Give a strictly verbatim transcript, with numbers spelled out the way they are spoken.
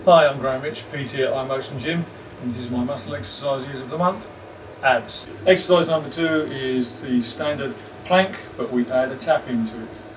Hi, I'm Graham Rich, P T at iMotion Gym, and this is my muscle exercises of the month, abs. Exercise number two is the standard plank, but we add a tap into it.